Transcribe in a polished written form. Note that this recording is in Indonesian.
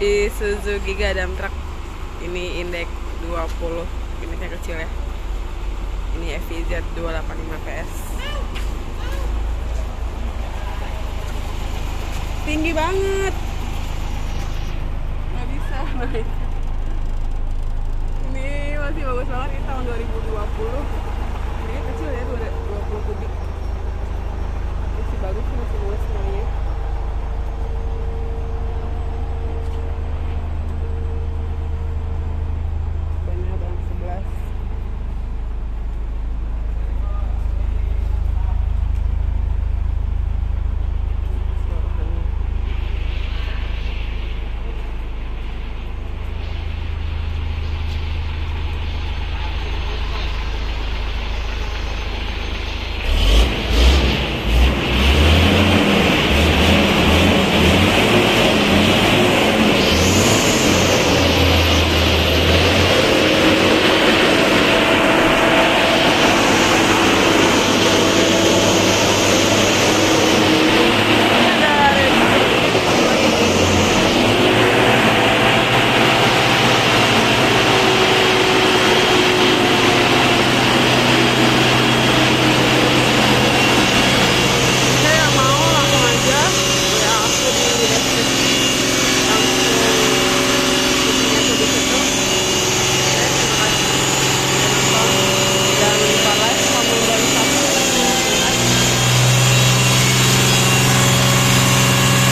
Isuzu Giga Dump Truck. Ini indeks 20, indeksnya kecil ya. Ini FVZ 285 PS. Tinggi banget, nggak bisa naik. Ini masih bagus banget, ini tahun 2020. Ini kecil ya, 20 kubik. Masih bagus, masih luas semuanya.